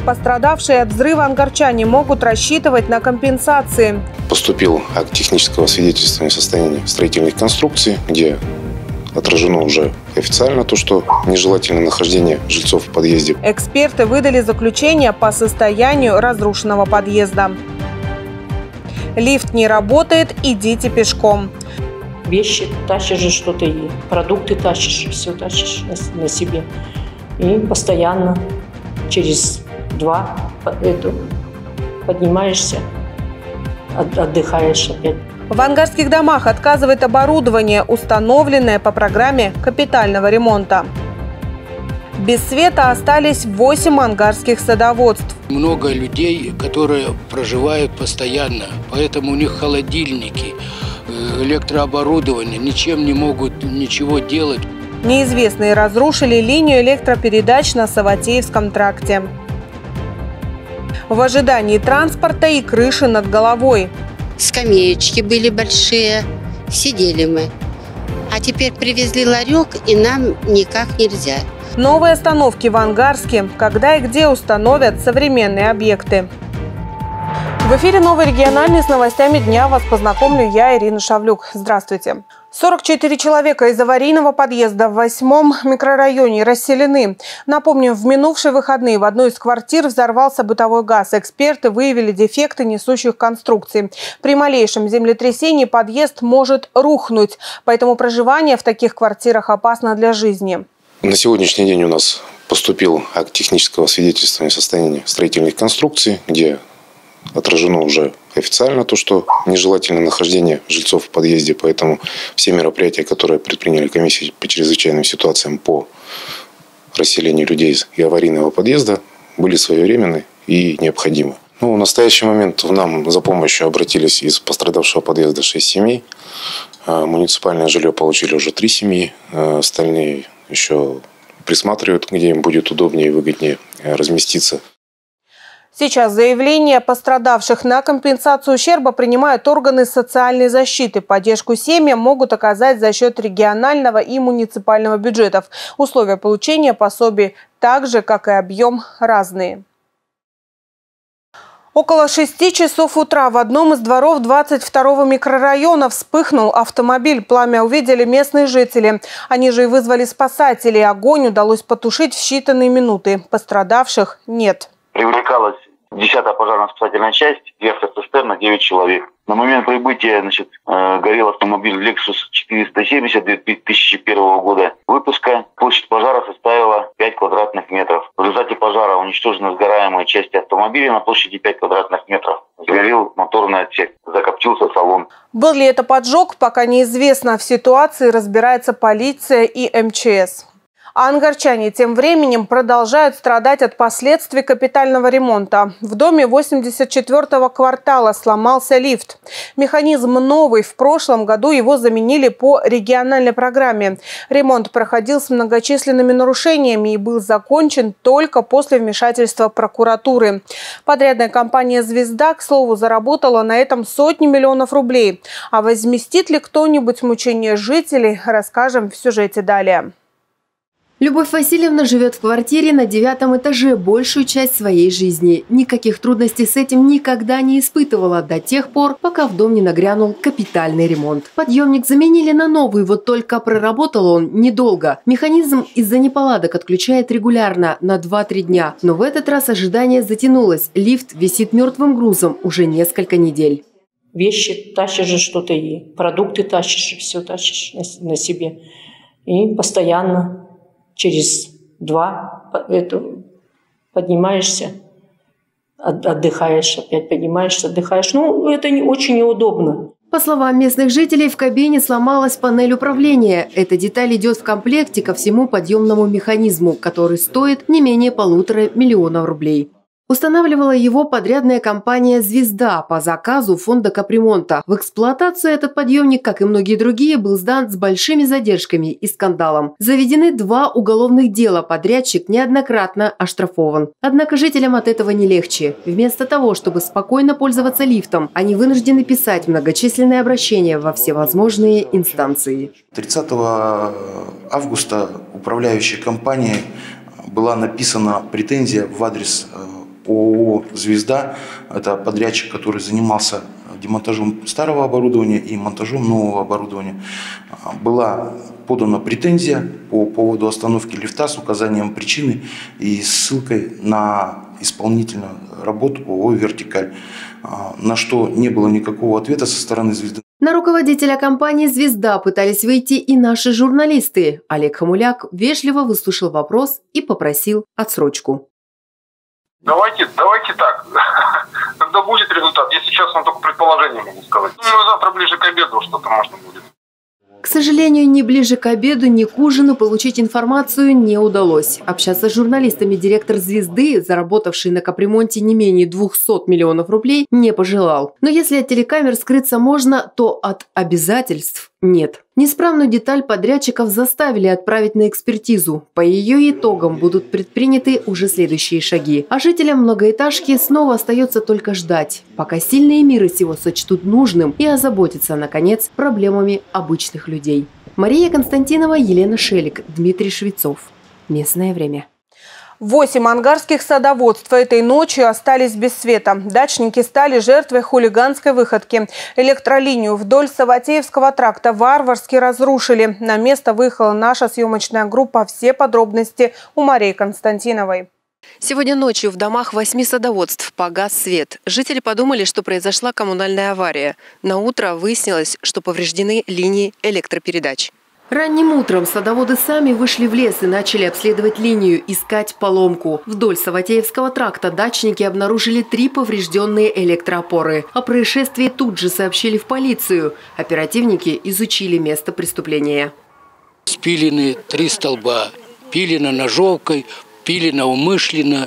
Пострадавшие от взрыва ангарчане могут рассчитывать на компенсации. Поступил акт технического свидетельствования состояния строительных конструкций, где отражено уже официально то, что нежелательное нахождение жильцов в подъезде. Эксперты выдали заключение по состоянию разрушенного подъезда. Лифт не работает, идите пешком. Вещи тащишь же что-то, и продукты тащишь, все тащишь на себе. И постоянно через два поднимаешься, отдыхаешь опять. В ангарских домах отказывает оборудование, установленное по программе капитального ремонта. Без света остались 8 ангарских садоводств. Много людей, которые проживают постоянно, поэтому у них холодильники, электрооборудование, ничем не могут ничего делать. Неизвестные разрушили линию электропередач на Саватеевском тракте. В ожидании транспорта и крыши над головой. Скамеечки были большие, сидели мы. А теперь привезли ларек, и нам никак нельзя. Новые остановки в Ангарске. Когда и где установят современные объекты. В эфире «Новый региональный» с новостями дня вас познакомлю я, Ирина Шавлюк. Здравствуйте. 44 человека из аварийного подъезда в 8-м микрорайоне расселены. Напомню, в минувшие выходные в одной из квартир взорвался бытовой газ. Эксперты выявили дефекты несущих конструкций. При малейшем землетрясении подъезд может рухнуть, поэтому проживание в таких квартирах опасно для жизни. На сегодняшний день у нас поступил акт технического свидетельствования состояния строительных конструкций, где отражено уже официально то, что нежелательное нахождение жильцов в подъезде. Поэтому все мероприятия, которые предприняли комиссии по чрезвычайным ситуациям по расселению людей из аварийного подъезда, были своевременны и необходимы. В настоящий момент нам за помощью обратились из пострадавшего подъезда 6 семей. Муниципальное жилье получили уже 3 семьи. Остальные еще присматривают, где им будет удобнее и выгоднее разместиться. Сейчас заявления пострадавших на компенсацию ущерба принимают органы социальной защиты. Поддержку семьям могут оказать за счет регионального и муниципального бюджетов. Условия получения пособий, так же, как и объем, разные. Около 6 часов утра в одном из дворов 22-го микрорайона вспыхнул автомобиль. Пламя увидели местные жители. Они же и вызвали спасателей. Огонь удалось потушить в считанные минуты. Пострадавших нет. Привлекалась 10-я пожарно-спасательная часть, верх цистерна, 9 человек. На момент прибытия горел автомобиль Lexus 470 2001 года выпуска. Площадь пожара составила 5 квадратных метров. В результате пожара уничтожены сгораемые части автомобиля на площади 5 квадратных метров. Сгорел моторный отсек, закоптился салон. Был ли это поджог, пока неизвестно. В ситуации разбирается полиция и МЧС. А ангарчане тем временем продолжают страдать от последствий капитального ремонта. В доме 84-го квартала сломался лифт. Механизм новый. В прошлом году его заменили по региональной программе. Ремонт проходил с многочисленными нарушениями и был закончен только после вмешательства прокуратуры. Подрядная компания «Звезда», к слову, заработала на этом сотни миллионов рублей. А возместит ли кто-нибудь мучения жителей, расскажем в сюжете далее. Любовь Васильевна живет в квартире на 9-м этаже большую часть своей жизни. Никаких трудностей с этим никогда не испытывала до тех пор, пока в дом не нагрянул капитальный ремонт. Подъемник заменили на новый, вот только проработал он недолго. Механизм из-за неполадок отключает регулярно на 2-3 дня. Но в этот раз ожидание затянулось. Лифт висит мертвым грузом уже несколько недель. Вещи тащишь же что-то, и продукты тащишь, все тащишь на себе. И постоянно через два поднимаешься, отдыхаешь, опять поднимаешься, отдыхаешь. Это очень неудобно. По словам местных жителей, в кабине сломалась панель управления. Эта деталь идет в комплекте ко всему подъемному механизму, который стоит не менее 1,5 миллиона рублей. Устанавливала его подрядная компания «Звезда» по заказу фонда капремонта. В эксплуатацию этот подъемник, как и многие другие, был сдан с большими задержками и скандалом. Заведены 2 уголовных дела, подрядчик неоднократно оштрафован. Однако жителям от этого не легче. Вместо того, чтобы спокойно пользоваться лифтом, они вынуждены писать многочисленные обращения во всевозможные инстанции. 30 августа управляющей компанией была написана претензия в адрес ООО «Звезда». Это подрядчик, который занимался демонтажом старого оборудования и монтажом нового оборудования. Была подана претензия по поводу остановки лифта с указанием причины и ссылкой на исполнительную работу ООО «Вертикаль», на что не было никакого ответа со стороны «Звезды». На руководителя компании «Звезда» пытались выйти и наши журналисты. Олег Хамуляк вежливо выслушал вопрос и попросил отсрочку. Давайте так. Когда будет результат, я сейчас вам только предположение могу сказать. Думаю, завтра ближе к обеду что-то можно будет. К сожалению, ни ближе к обеду, ни к ужину получить информацию не удалось. Общаться с журналистами директор «Звезды», заработавший на капремонте не менее 200 миллионов рублей, не пожелал. Но если от телекамер скрыться можно, то от обязательств нет. Неисправную деталь подрядчиков заставили отправить на экспертизу. По ее итогам будут предприняты уже следующие шаги. А жителям многоэтажки снова остается только ждать, пока сильные миры сего сочтут нужным и озаботятся, наконец, проблемами обычных людей. Мария Константинова, Елена Шелик, Дмитрий Швецов. Местное время. 8 ангарских садоводств этой ночью остались без света. Дачники стали жертвой хулиганской выходки. Электролинию вдоль Саватеевского тракта варварски разрушили. На место выехала наша съемочная группа. Все подробности у Марии Константиновой. Сегодня ночью в домах 8 садоводств погас свет. Жители подумали, что произошла коммунальная авария. На утро выяснилось, что повреждены линии электропередач. Ранним утром садоводы сами вышли в лес и начали обследовать линию, искать поломку. Вдоль Саватеевского тракта дачники обнаружили 3 поврежденные электроопоры. О происшествии тут же сообщили в полицию. Оперативники изучили место преступления. Спилены 3 столба. Пилено ножовкой, пилено умышленно.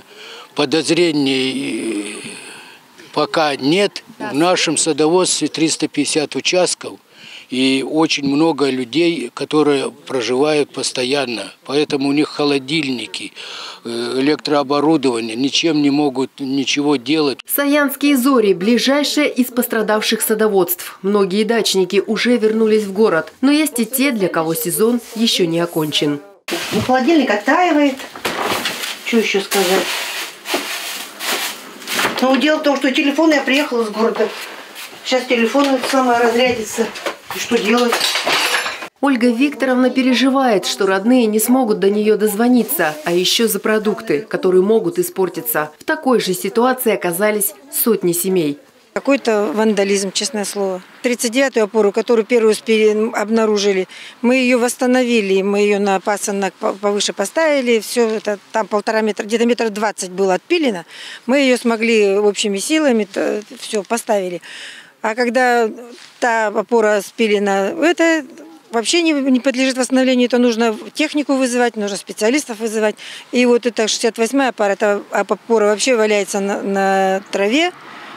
Подозрений пока нет. В нашем садоводстве 350 участков. И очень много людей, которые проживают постоянно. Поэтому у них холодильники, электрооборудование, ничем не могут ничего делать. Саянские зори – ближайшее из пострадавших садоводств. Многие дачники уже вернулись в город. Но есть и те, для кого сезон еще не окончен. Ну, холодильник оттаивает. Что еще сказать? Но дело в том, что телефон я приехала из города. Сейчас телефон разрядится. И что делать? Ольга Викторовна переживает, что родные не смогут до нее дозвониться, а еще за продукты, которые могут испортиться. В такой же ситуации оказались сотни семей. Какой-то вандализм, честное слово. 39-ю опору, которую первую обнаружили, мы ее восстановили, мы ее на пасынок повыше поставили, все это там 1,5 метра, где-то 1,20 м было отпилено, мы ее смогли общими силами, все поставили. А когда та опора спилена, это вообще не подлежит восстановлению. Это нужно технику вызывать, нужно специалистов вызывать. И вот эта 68-я опора, эта опора вообще валяется на траве.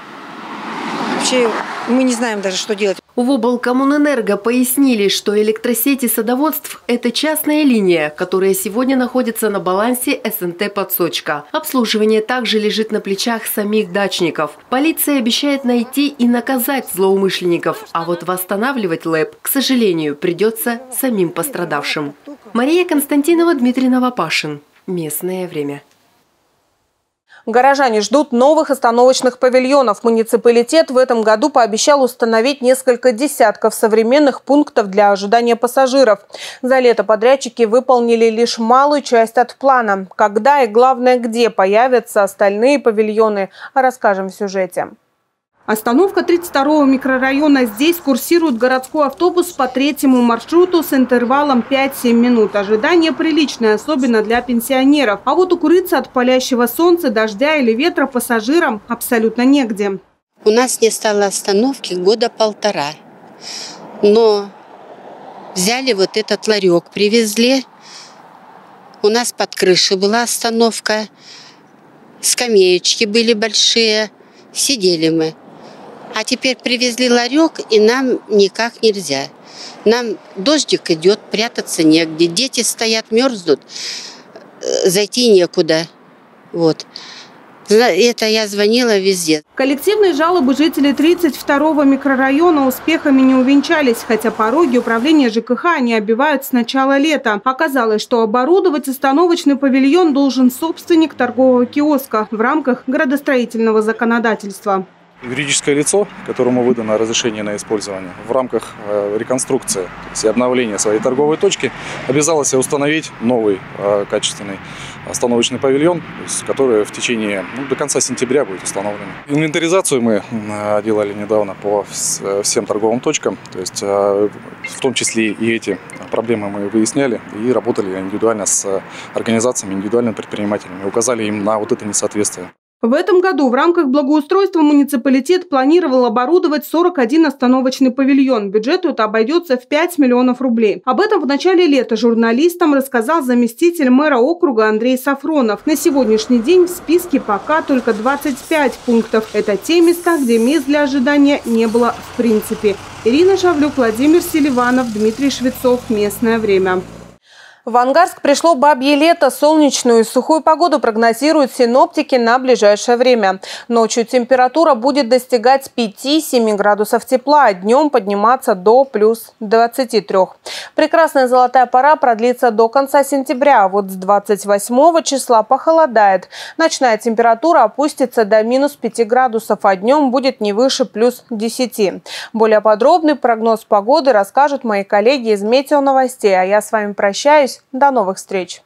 Вообще мы не знаем даже, что делать. В облкоммунэнерго пояснили, что электросети садоводств – это частная линия, которая сегодня находится на балансе СНТ «Подсочка». Обслуживание также лежит на плечах самих дачников. Полиция обещает найти и наказать злоумышленников, а вот восстанавливать ЛЭП, к сожалению, придется самим пострадавшим. Мария Константинова, Дмитрий Новопашин. Местное время. Горожане ждут новых остановочных павильонов. Муниципалитет в этом году пообещал установить несколько десятков современных пунктов для ожидания пассажиров. За лето подрядчики выполнили лишь малую часть от плана. Когда и, главное, где появятся остальные павильоны, расскажем в сюжете. Остановка 32-го микрорайона. Здесь курсирует городской автобус по 3-му маршруту с интервалом 5-7 минут. Ожидание приличное, особенно для пенсионеров. А вот укрыться от палящего солнца, дождя или ветра пассажирам абсолютно негде. У нас не стало остановки 1,5 года. Но взяли вот этот ларек, привезли. У нас под крышей была остановка. Скамеечки были большие. Сидели мы. А теперь привезли ларек, и нам никак нельзя. Нам дождик идет, прятаться негде. Дети стоят, мерзнут, зайти некуда. Вот. Это я звонила везде. Коллективные жалобы жителей 32-го микрорайона успехами не увенчались, хотя пороги управления ЖКХ они оббивают с начала лета. Оказалось, что оборудовать остановочный павильон должен собственник торгового киоска в рамках градостроительного законодательства. Юридическое лицо, которому выдано разрешение на использование в рамках реконструкции, то есть обновления своей торговой точки, обязалось установить новый качественный остановочный павильон, который в течение до конца сентября будет установлен. Инвентаризацию мы делали недавно по всем торговым точкам, то есть в том числе и эти проблемы мы выясняли и работали индивидуально с организациями, индивидуальными предпринимателями, указали им на вот это несоответствие. В этом году в рамках благоустройства муниципалитет планировал оборудовать 41 остановочный павильон. Бюджету это обойдется в 5 миллионов рублей. Об этом в начале лета журналистам рассказал заместитель мэра округа Андрей Сафронов. На сегодняшний день в списке пока только 25 пунктов. Это те места, где мест для ожидания не было в принципе. Ирина Шавлюк, Владимир Селиванов, Дмитрий Швецов. Местное время. В Ангарск пришло бабье лето. Солнечную и сухую погоду прогнозируют синоптики на ближайшее время. Ночью температура будет достигать 5-7 градусов тепла, а днем подниматься до плюс 23. Прекрасная золотая пора продлится до конца сентября, а вот с 28 числа похолодает. Ночная температура опустится до минус 5 градусов, а днем будет не выше плюс 10. Более подробный прогноз погоды расскажут мои коллеги из Метеоновостей, а я с вами прощаюсь. До новых встреч!